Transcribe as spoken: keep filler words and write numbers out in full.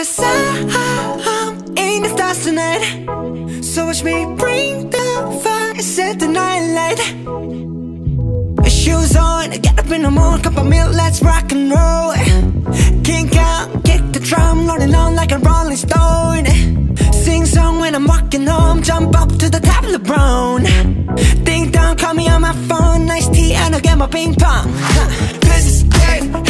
Cause I'm in the stars tonight. So watch me bring the fire, set the night light. Shoes on, get up in the morning, cup of milk, let's rock and roll. Kink out, kick the drum, rolling on like a rolling stone. Sing song when I'm walking home, jump up to the top of the brown. Ding dong, call me on my phone, nice tea and I'll get my ping pong. This is game.